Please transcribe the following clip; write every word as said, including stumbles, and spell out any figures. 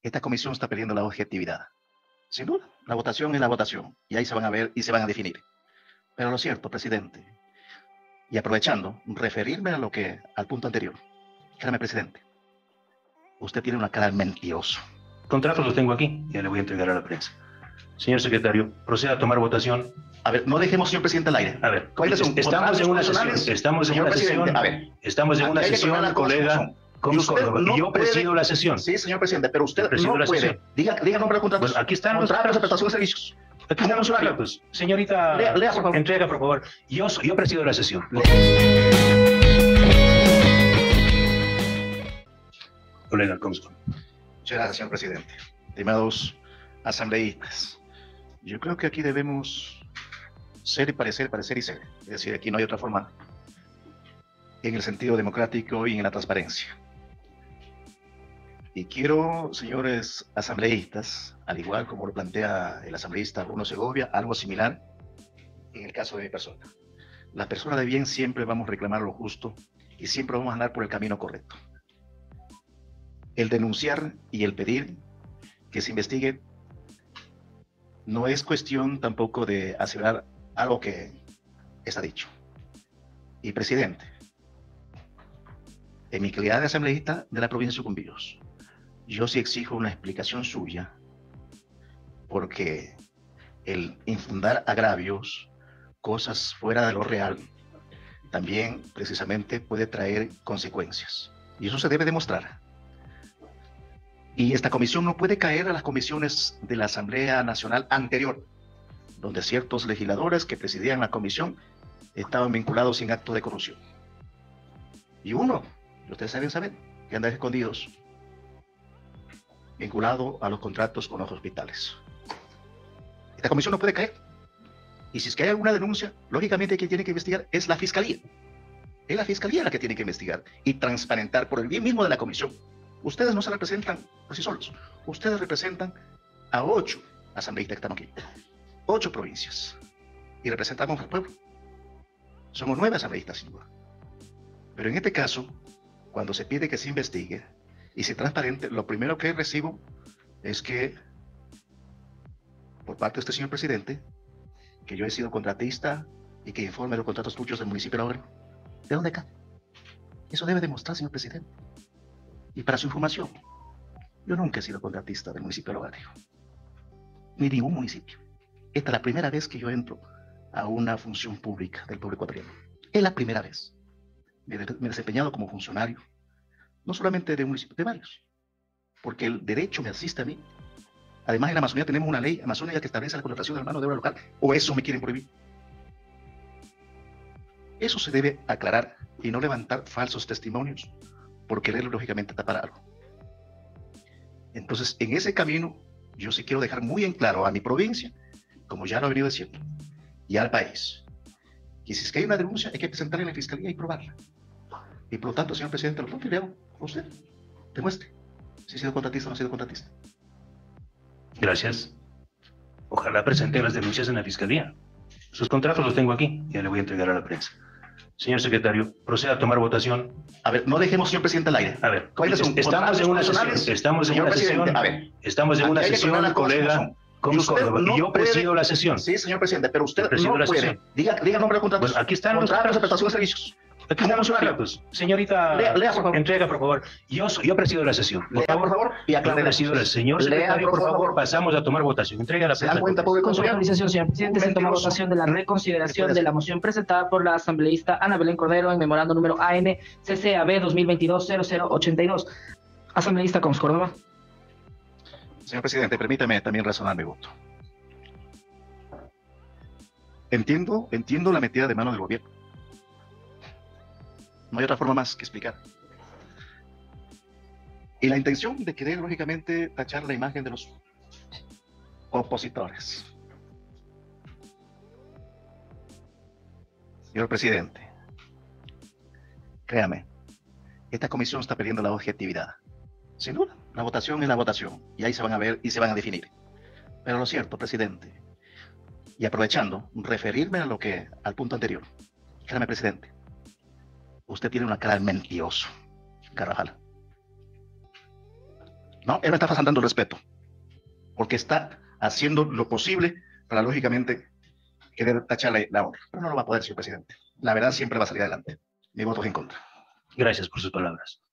esta comisión está perdiendo la objetividad. Sin duda, la votación es la votación, y ahí se van a ver y se van a definir. Pero lo cierto, presidente, y aprovechando, referirme a lo que, al punto anterior. Créame, presidente, usted tiene una cara de mentiroso. Contratos los tengo aquí, ya le voy a entregar a la prensa. Señor secretario, proceda a tomar votación. A ver, no dejemos, señor presidente, al aire. A ver, ¿Cuáles son? estamos en una sesión, estamos en una sesión, a ver, estamos en una sesión, colega, con Córdoba, y yo presido la sesión. Sí, señor presidente, pero usted no puede. Diga, diga nombre de contratos. Bueno, aquí están los contratos de prestación de servicios. Aquí están los contratos. Señorita, lea, lea, por favor. Entrega, por favor. Yo, yo presido la sesión. Colega, ¿cómo está? Muchas gracias, señor presidente. Estimados asambleístas, yo creo que aquí debemos ser y parecer, parecer y ser. Es decir, aquí no hay otra forma en el sentido democrático y en la transparencia. Y quiero, señores asambleístas, al igual como lo plantea el asambleísta Bruno Segovia, algo similar en el caso de mi persona. Las personas de bien siempre vamos a reclamar lo justo y siempre vamos a andar por el camino correcto. El denunciar y el pedir que se investigue no es cuestión tampoco de asegurar algo que está dicho. Y presidente, en mi calidad de asambleísta de la provincia de Sucumbíos, yo sí exijo una explicación suya, porque el infundar agravios, cosas fuera de lo real, también precisamente puede traer consecuencias. Y eso se debe demostrar. Y esta comisión no puede caer a las comisiones de la Asamblea Nacional anterior, donde ciertos legisladores que presidían la comisión estaban vinculados en actos de corrupción. Y uno, ustedes saben saber, que anda escondidos, vinculado a los contratos con los hospitales. Esta comisión no puede caer. Y si es que hay alguna denuncia, lógicamente quien tiene que investigar es la Fiscalía. Es la Fiscalía la que tiene que investigar y transparentar por el bien mismo de la comisión. Ustedes no se representan por sí solos. Ustedes representan a ocho asambleístas que estamos aquí. Ocho provincias. Y representamos al pueblo. Somos nueve asambleístas, sin duda. Pero en este caso, cuando se pide que se investigue y sea transparente, lo primero que recibo es que, por parte de este señor presidente, que yo he sido contratista y que informe de los contratos tuyos del municipio de Laurel. ¿De dónde acá? Eso debe demostrar, señor presidente. Y para su información, yo nunca he sido contratista del municipio de Laurel, ni ningún municipio. Esta es la primera vez que yo entro a una función pública del pueblo ecuatoriano. Es la primera vez. Me he desempeñado como funcionario, no solamente de un municipio, de varios, porque el derecho me asiste a mí. Además, en la Amazonía tenemos una ley amazónica que establece la contratación de la mano de obra local, o eso me quieren prohibir. Eso se debe aclarar y no levantar falsos testimonios por querer, lógicamente, tapar algo. Entonces, en ese camino, yo sí quiero dejar muy en claro a mi provincia, como ya lo he venido diciendo, y al país, que si es que hay una denuncia, hay que presentarla en la Fiscalía y probarla. Y por lo tanto, señor presidente, lo propio le hago a usted. Demuestre si ha sido contratista o no ha sido contratista. Gracias. Ojalá presenten las denuncias en la Fiscalía. Sus contratos los tengo aquí, ya le voy a entregar a la prensa. Señor secretario, proceda a tomar votación. A ver, no dejemos, señor presidente, al aire. A ver, ¿cuáles son? estamos en una sesión, estamos en una sesión, a ver, estamos en una sesión, colega, con Córdoba, y yo presido la sesión. Sí, señor presidente, pero usted no puede. Diga, diga nombre de contratos. Bueno, aquí están los contratos de prestación de servicios. Aquí están los contratos. Señorita, lea, lea, por favor. Entrega, por favor. Yo, yo presido la sesión. Por lea, por favor, y aclare la sesión. Señor secretario, por favor, pasamos a tomar votación. Entrega la ¿Se dan cuenta, pobre Con su autorización, señor presidente, se toma votación de la reconsideración de la moción presentada por la asambleísta Ana Belén Cordero en memorando número A N C C A B dos mil veintidós cero cero ochenta y dos. Asambleísta Coms Córdoba. Señor presidente, permítame también razonar mi voto. Entiendo, entiendo la metida de mano del gobierno. No hay otra forma más que explicar. Y la intención de querer, lógicamente, tachar la imagen de los opositores. Señor presidente, créame, esta comisión está perdiendo la objetividad. Sin duda, la votación es la votación, y ahí se van a ver y se van a definir. Pero lo cierto, presidente, y aprovechando, referirme a lo que, al punto anterior. Créame, presidente, usted tiene una cara de mentiroso, Carvajal. No, él me está faltando el respeto, porque está haciendo lo posible para, lógicamente, querer tacharle la honra. Pero no lo va a poder, señor presidente. La verdad siempre va a salir adelante. Mi voto es en contra. Gracias por sus palabras.